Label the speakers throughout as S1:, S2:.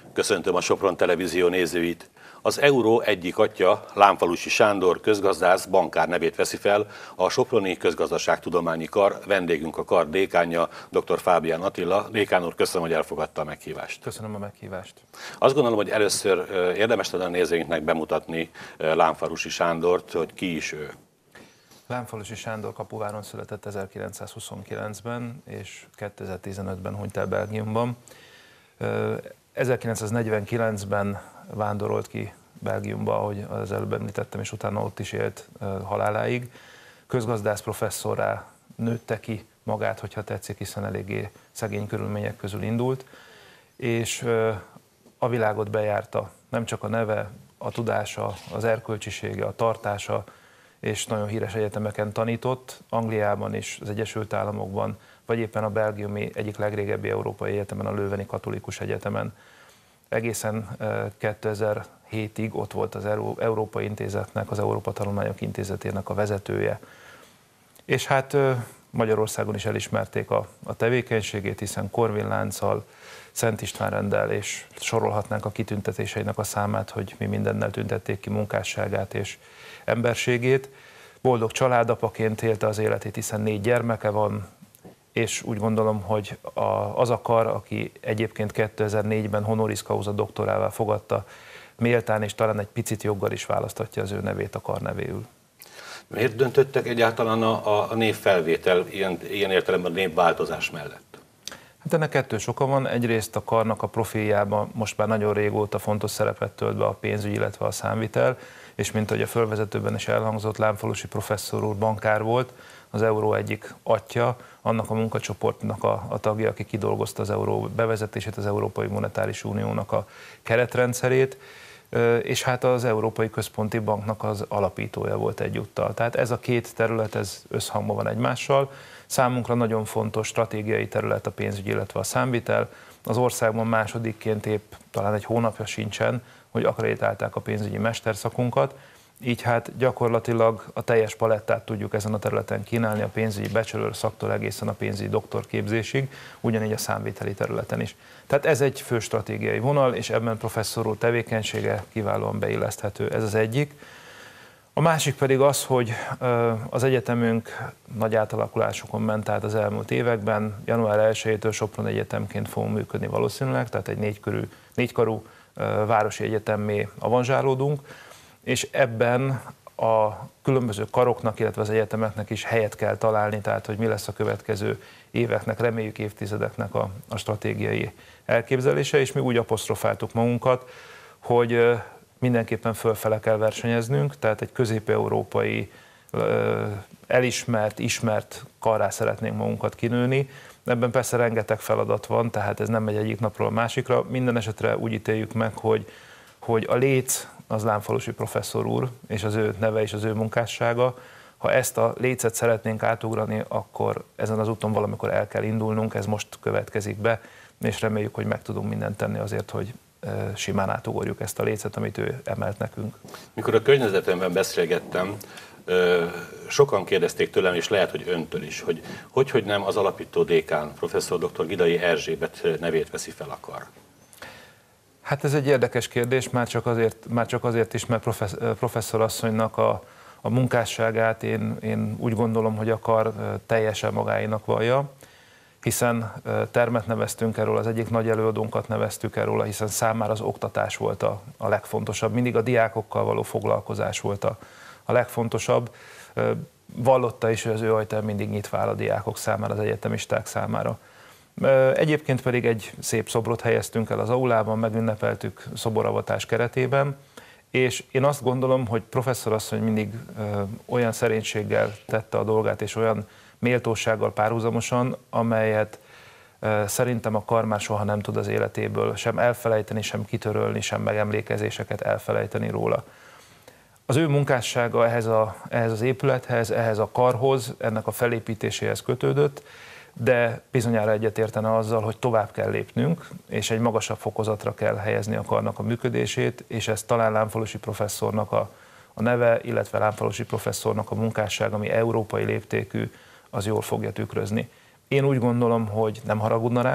S1: Köszöntöm a Sopron Televízió nézőit! Az euró egyik atya, Lánfalussy Sándor közgazdász, bankár nevét veszi fel a Soproni Közgazdaságtudományi Kar, vendégünk a kar dékánja, dr. Fábián Attila. Dékán úr, köszönöm, hogy elfogadta a meghívást.
S2: Köszönöm a meghívást.
S1: Azt gondolom, hogy először érdemes lenne a nézőinknek bemutatni Lánfalussy Sándort, hogy ki is ő.
S2: Lánfalussy Sándor Kapuváron született 1929-ben, és 2015-ben hunyt el Belgiumban. 1949-ben vándorolt ki Belgiumba, ahogy az előbb említettem, és utána ott is élt haláláig. Közgazdász professzorrá nőtte ki magát, hogyha tetszik, hiszen eléggé szegény körülmények közül indult, és a világot bejárta. Nem csak a neve, a tudása, az erkölcsisége, a tartása, és nagyon híres egyetemeken tanított, Angliában és az Egyesült Államokban, vagy éppen a belgiumi egyik legrégebbi európai egyetemen, a Leuveni Katolikus Egyetemen. Egészen 2007-ig ott volt az Európai Intézetnek, az Európa Tanulmányok Intézetének a vezetője. És hát Magyarországon is elismerték a tevékenységét, hiszen Korvin lánccal, Szent István renddel, és sorolhatnánk a kitüntetéseinek a számát, hogy mi mindennel tüntették ki munkásságát és emberségét. Boldog családapaként élte az életét, hiszen 4 gyermeke van, és úgy gondolom, hogy az a kar, aki egyébként 2004-ben honoris causa doktorává fogadta, méltán és talán egy picit joggal is választatja az ő nevét a kar nevéül.
S1: Miért döntöttek egyáltalán a névfelvétel, ilyen értelemben a névváltozás mellett?
S2: Hát ennek 2 oka van. Egyrészt a karnak a profiljában most már nagyon régóta fontos szerepet tölt be a pénzügy, illetve a számvitel, és mint ahogy a fölvezetőben is elhangzott, Lánfalussy professzor úr bankár volt, az euró egyik atya, annak a munkacsoportnak a tagja, aki kidolgozta az euró bevezetését, az Európai Monetáris Uniónak a keretrendszerét, és hát az Európai Központi Banknak az alapítója volt egyúttal. Tehát ez a 2 terület, ez összhangban van egymással. Számunkra nagyon fontos stratégiai terület a pénzügy, illetve a számvitel. Az országban másodikként épp talán egy hónapja sincsen, hogy akreditálták a pénzügyi mesterszakunkat, így hát gyakorlatilag a teljes palettát tudjuk ezen a területen kínálni, a pénzügyi bachelor szaktól egészen a pénzügyi doktorképzésig, ugyanígy a számviteli területen is. Tehát ez egy fő stratégiai vonal, és ebben professzor úr tevékenysége kiválóan beilleszthető, ez az egyik. A másik pedig az, hogy az egyetemünk nagy átalakulásokon ment át az elmúlt években. Január 1-től Sopron Egyetemként fogunk működni valószínűleg, tehát egy 4-karú városi egyetemmé avanzsálódunk, és ebben a különböző karoknak, illetve az egyetemeknek is helyet kell találni, tehát hogy mi lesz a következő éveknek, reméljük évtizedeknek a stratégiai elképzelése, és mi úgy apostrofáltuk magunkat, hogy mindenképpen fölfele kell versenyeznünk, tehát egy közép-európai elismert, ismert karrá szeretnénk magunkat kinőni. Ebben persze rengeteg feladat van, tehát ez nem megy egyik napról a másikra. Minden esetre úgy ítéljük meg, hogy a léc az Lánfalussy professzor úr, és az ő neve és az ő munkássága. Ha ezt a lécet szeretnénk átugrani, akkor ezen az úton valamikor el kell indulnunk, ez most következik be, és reméljük, hogy meg tudunk mindent tenni azért, hogy simán átugorjuk ezt a lécet, amit ő emelt nekünk.
S1: Mikor a környezetemben beszélgettem, sokan kérdezték tőlem, és lehet, hogy öntől is, hogy nem az alapító dékán, professzor dr. Gidai Erzsébet nevét veszi fel a kar.
S2: Hát ez egy érdekes kérdés, már csak azért is, mert professzor asszonynak a munkásságát én úgy gondolom, hogy a kar teljesen magáénak vallja, hiszen termet neveztünk erről, az egyik nagy előadónkat neveztük erről, hiszen számára az oktatás volt a legfontosabb, mindig a diákokkal való foglalkozás volt a legfontosabb. Vallotta is, hogy az ő ajtó mindig nyitva áll a diákok számára, az egyetemisták számára. Egyébként pedig egy szép szobrot helyeztünk el az aulában, megünnepeltük szoboravatás keretében, és én azt gondolom, hogy professzor asszony mindig olyan szerénységgel tette a dolgát, és olyan méltósággal párhuzamosan, amelyet szerintem a kar már soha nem tud az életéből sem elfelejteni, sem kitörölni, sem megemlékezéseket elfelejteni róla. Az ő munkássága ehhez az épülethez, ehhez a karhoz, ennek a felépítéséhez kötődött, de bizonyára egyetértene azzal, hogy tovább kell lépnünk, és egy magasabb fokozatra kell helyezni a karnak a működését, és ez talán Lánfalussy professzornak a neve, illetve Lánfalussy professzornak a munkásság, ami európai léptékű, az jól fogja tükrözni. Én úgy gondolom, hogy nem haragudna ránk,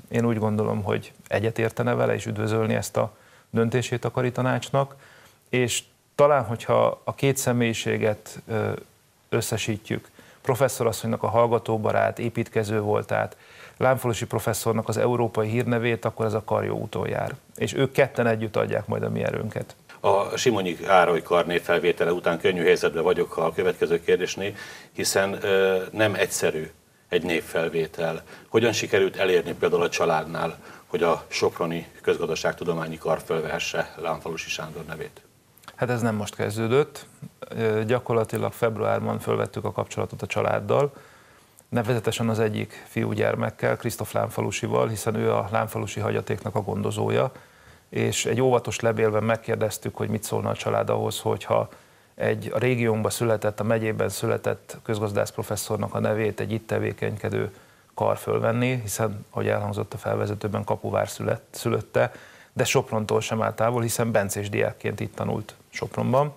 S2: Én úgy gondolom, hogy egyetértene vele, és üdvözölni ezt a döntését a kari tanácsnak, és talán, hogyha a két személyiséget összesítjük, professzorasszonynak a hallgatóbarát, építkező voltát, Lámfalussy professzornak az európai hírnevét, akkor ez a kar jó úton jár. És ők ketten együtt adják majd a mi erőnket.
S1: A Simonyi Károly kar névfelvétele után könnyű helyzetben vagyok a következő kérdésnél, hiszen nem egyszerű egy névfelvétel. Hogyan sikerült elérni például a családnál, hogy a Soproni Közgazdaságtudományi Kar fölvehesse Lámfalussy Sándor nevét?
S2: Hát ez nem most kezdődött. Gyakorlatilag februárban fölvettük a kapcsolatot a családdal, nevezetesen az egyik fiúgyermekkel, Krisztof Lámfalussyival, hiszen ő a Lámfalussy hagyatéknak a gondozója, és egy óvatos levélben megkérdeztük, hogy mit szólna a család ahhoz, hogyha a régiónkban született, a megyében született közgazdász professzornak a nevét egy itt tevékenykedő kar fölvenni, hiszen, ahogy elhangzott a felvezetőben, Kapuvár szülötte, de Soprontól sem áll távol, hiszen bencés diákként itt tanult Sopronban.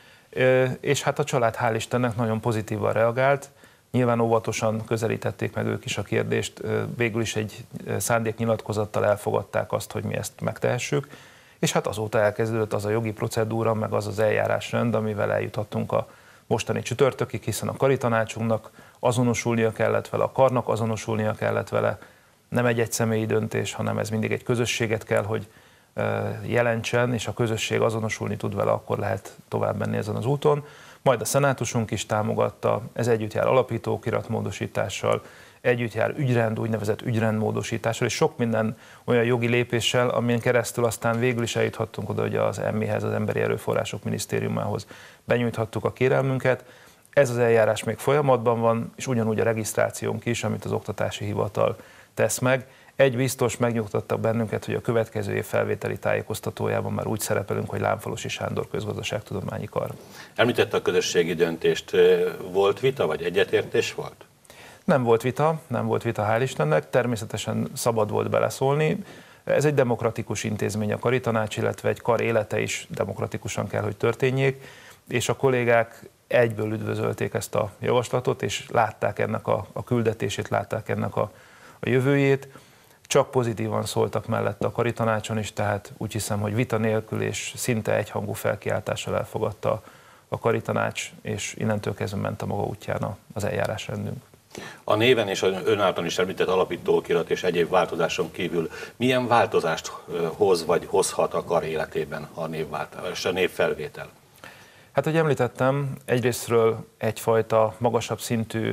S2: És hát a család hál' Istennek nagyon pozitívan reagált, nyilván óvatosan közelítették meg ők is a kérdést, végül is egy szándéknyilatkozattal elfogadták azt, hogy mi ezt megtehessük, és hát azóta elkezdődött az a jogi procedúra, meg az az eljárásrend, amivel eljuthattunk a mostani csütörtökig, hiszen a kari tanácsunknak azonosulnia kellett vele, a karnak azonosulnia kellett vele, nem egy egyszemélyi döntés, hanem ez mindig egy közösséget kell, hogy jelentsen, és a közösség azonosulni tud vele, akkor lehet tovább menni ezen az úton. Majd a szenátusunk is támogatta, ez együtt jár alapítókiratmódosítással, együtt jár úgynevezett ügyrendmódosítással, és sok minden olyan jogi lépéssel, amin keresztül aztán végül is eljuthattunk oda, hogy az EMMI-hez, az Emberi Erőforrások Minisztériumához benyújthattuk a kérelmünket. Ez az eljárás még folyamatban van, és ugyanúgy a regisztrációnk is, amit az Oktatási Hivatal tesz meg. Egy biztos, megnyugtattak bennünket, hogy a következő év felvételi tájékoztatójában már úgy szerepelünk, hogy Lámfalussy Sándor Közgazdaságtudományi Kar.
S1: Említette a közösségi döntést. Volt vita, vagy egyetértés volt?
S2: Nem volt vita, hál' Istennek, természetesen szabad volt beleszólni. Ez egy demokratikus intézmény a kari tanács, illetve egy kar élete is demokratikusan kell, hogy történjék, és a kollégák egyből üdvözölték ezt a javaslatot, és látták ennek a küldetését, látták ennek a jövőjét. Csak pozitívan szóltak mellette a kari tanácson is, tehát úgy hiszem, hogy vita nélkül és szinte egyhangú felkiáltással elfogadta a kari tanács, és innentől kezdve ment a maga útján az eljárásrendünk.
S1: A néven és az ön által is említett alapítókirat és egyéb változáson kívül milyen változást hoz vagy hozhat a kar életében a névfelvétel? Hát, hogy említettem, egyrésztről egyfajta magasabb szintű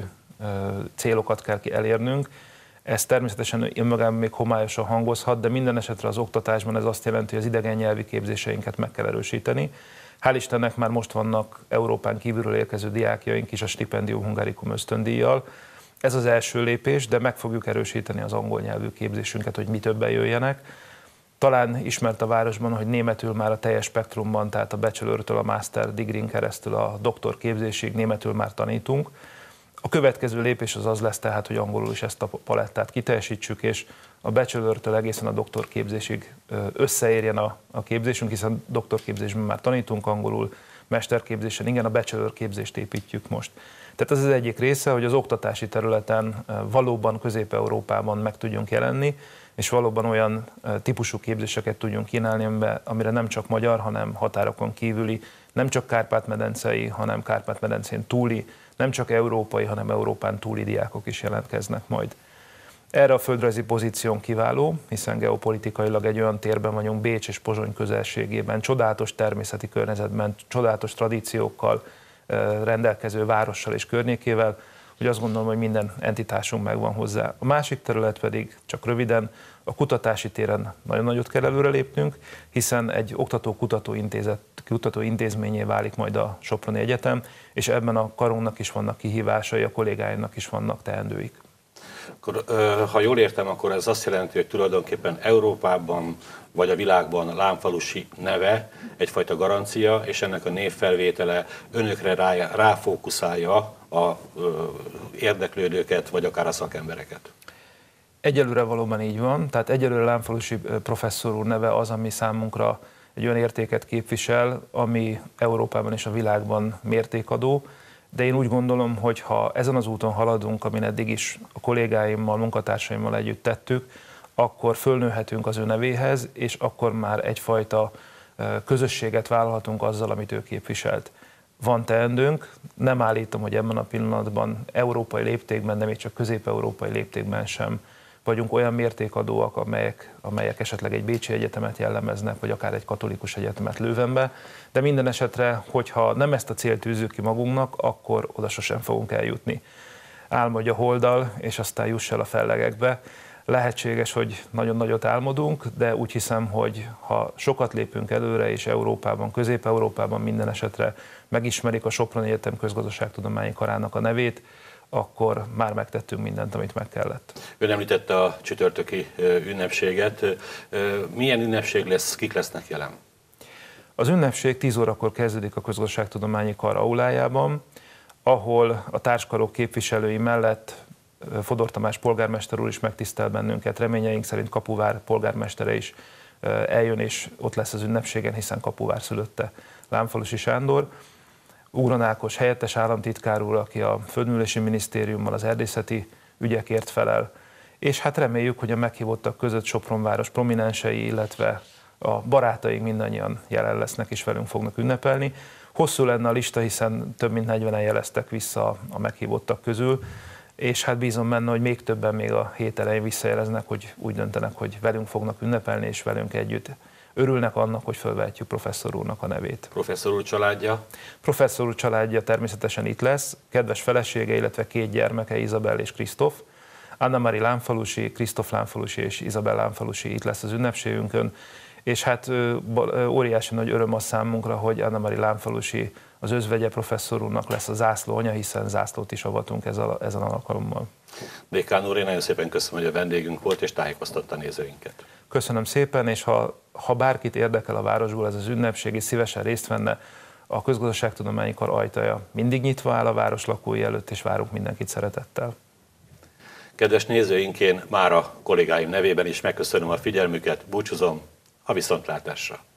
S1: célokat kell elérnünk. Ez természetesen önmagában még homályosan hangozhat, de minden esetre az oktatásban ez azt jelenti, hogy az idegen nyelvi képzéseinket meg kell erősíteni. Hál' Istennek már most vannak Európán kívülről érkező diákjaink is a Stipendium Hungarikum ösztöndíjjal. Ez az első lépés, de meg fogjuk erősíteni az angol nyelvű képzésünket, hogy mi többen jöjjenek. Talán ismert a városban, hogy németül már a teljes spektrumban, tehát a bachelor-től a master degree-n keresztül a doktor képzésig németül már tanítunk. A következő lépés az lesz tehát, hogy angolul is ezt a palettát kiteljesítsük, és a bachelor-től egészen a doktorképzésig összeérjen a képzésünk, hiszen doktorképzésben már tanítunk angolul, mesterképzésen, igen, a bachelor képzést építjük most. Tehát ez az egyik része, hogy az oktatási területen valóban Közép-Európában meg tudjunk jelenni, és valóban olyan típusú képzéseket tudjunk kínálni, amire nem csak magyar, hanem határokon kívüli, nem csak Kárpát-medencei, hanem Kárpát-medencén túli, nem csak európai, hanem Európán túli diákok is jelentkeznek majd. Erre a földrajzi pozíción kiváló, hiszen geopolitikailag egy olyan térben vagyunk, Bécs és Pozsony közelségében, csodálatos természeti környezetben, csodálatos tradíciókkal rendelkező várossal és környékével, hogy azt gondolom, hogy minden entitásunk megvan hozzá. A másik terület pedig, csak röviden, a kutatási téren nagyon nagyot kell előrelépnünk, hiszen egy oktató-kutató intézményé válik majd a Soproni Egyetem, és ebben a karunknak is vannak kihívásai, a kollégáimnak is vannak teendőik. Akkor, ha jól értem, akkor ez azt jelenti, hogy tulajdonképpen Európában vagy a világban Lámfalussy neve egyfajta garancia, és ennek a névfelvétele önökre ráfókuszálja a érdeklődőket, vagy akár a szakembereket.
S2: Egyelőre valóban így van, tehát egyelőre Lámfalussy professzor úr neve az, ami számunkra egy olyan értéket képvisel, ami Európában és a világban mértékadó, de én úgy gondolom, hogy ha ezen az úton haladunk, amin eddig is a kollégáimmal, munkatársaimmal együtt tettük, akkor fölnőhetünk az ő nevéhez, és akkor már egyfajta közösséget vállalhatunk azzal, amit ő képviselt. Van teendőnk, nem állítom, hogy ebben a pillanatban európai léptékben, de még csak közép-európai léptékben sem vagyunk olyan mértékadóak, amelyek esetleg egy bécsi egyetemet jellemeznek, vagy akár egy katolikus egyetemet Leuvenbe, de minden esetre, hogyha nem ezt a célt tűzzük ki magunknak, akkor oda sosem fogunk eljutni. Álmodj a holddal, és aztán juss el a fellegekbe. Lehetséges, hogy nagyon nagyot álmodunk, de úgy hiszem, hogy ha sokat lépünk előre, és Európában, Közép-Európában minden esetre megismerik a Soproni Egyetem Közgazdaságtudományi Karának a nevét, akkor már megtettünk mindent, amit meg kellett.
S1: Ön említette a csütörtöki ünnepséget. Milyen ünnepség lesz, kik lesznek jelen?
S2: Az ünnepség 10 órakor kezdődik a Közgazdaságtudományi Kar aulájában, ahol a társkarok képviselői mellett Fodor Tamás polgármester úr is megtisztel bennünket, reményeink szerint Kapuvár polgármestere is eljön, és ott lesz az ünnepségen, hiszen Kapuvár szülötte Lánfalussy Sándor. Ugron Ákos helyettes államtitkár úr, aki a Földművelési Minisztériummal az erdészeti ügyekért felel, és hát reméljük, hogy a meghívottak között Sopronváros prominensei, illetve a barátaink mindannyian jelen lesznek és velünk fognak ünnepelni. Hosszú lenne a lista, hiszen több mint 40-en jeleztek vissza a meghívottak közül, és hát bízom benne, hogy még többen még a hét elején visszajeleznek, hogy úgy döntenek, hogy velünk fognak ünnepelni, és velünk együtt örülnek annak, hogy fölvehetjük professzor úrnak a nevét. Professzor úr családja? Professzor úr családja természetesen itt lesz, kedves felesége, illetve 2 gyermeke, Izabel és Krisztof. Anna-Marie Lánfalussy, Krisztof Lánfalussy és Izabel Lánfalussy itt lesz az ünnepségünkön, és hát óriási nagy öröm a számunkra, hogy Anna-Marie Lánfalussy az özvegye professzor úrnak lesz a zászlóanya, hiszen zászlót is avatunk ezen alkalommal. Dékán úr, én nagyon szépen köszönöm, hogy a vendégünk volt és tájékoztatta a nézőinket. Köszönöm szépen, és ha bárkit érdekel a városból ez az ünnepség, és szívesen részt venne, a Közgazdaságtudományi Kar ajtaja mindig nyitva áll a város lakói előtt, és várunk mindenkit szeretettel. Kedves nézőink, én már a kollégáim nevében is megköszönöm a figyelmüket, búcsúzom, a viszontlátásra!